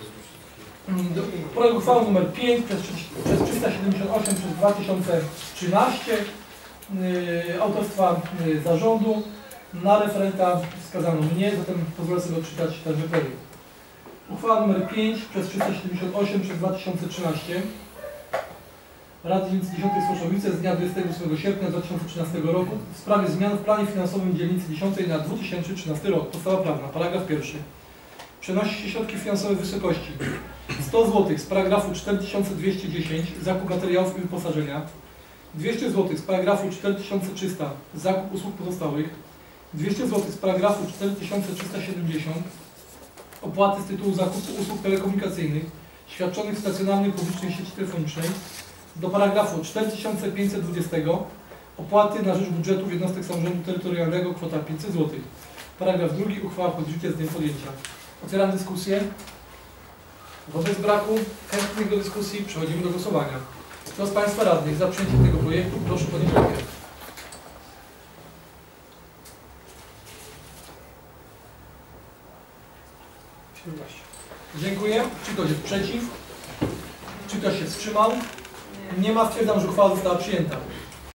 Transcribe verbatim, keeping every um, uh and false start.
Projekt uchwały numer pięć przez, przez trzysta siedemdziesiąt osiem przez dwa tysiące trzynaście yy, autorstwa yy, zarządu. Na referenta wskazano mnie, zatem pozwolę sobie odczytać tenże projekt. Uchwała numer pięć przez trzysta siedemdziesiąt osiem przez dwa tysiące trzynaście Rady Dzielnicy dziesiątej Słoszowice z dnia dwudziestego ósmego sierpnia dwa tysiące trzynastego roku w sprawie zmian w planie finansowym dzielnicy dziesiątej na dwa tysiące trzynasty rok. Podstawa prawna. Paragraf pierwszy. Przenosi się środki finansowe w wysokości sto złotych z paragrafu cztery tysiące dwieście dziesięć zakup materiałów i wyposażenia, dwieście złotych z paragrafu cztery tysiące trzysta zakup usług pozostałych, dwieście złotych z paragrafu cztery tysiące trzysta siedemdziesiąt opłaty z tytułu zakupu usług telekomunikacyjnych świadczonych w stacjonarnej publicznej sieci telefonicznej, do paragrafu cztery tysiące pięćset dwadzieścia opłaty na rzecz budżetów jednostek samorządu terytorialnego kwota pięćset złotych. Paragraf drugi. Uchwała wchodzi w życie z dniem podjęcia. Otwieram dyskusję. Wobec braku chętnych do dyskusji przechodzimy do głosowania. Kto z Państwa radnych za przyjęciem tego projektu, proszę podnieść rękę. Dziękuję. Czy ktoś jest przeciw? Czy ktoś się wstrzymał? Nie ma. Stwierdzam, że uchwała została przyjęta.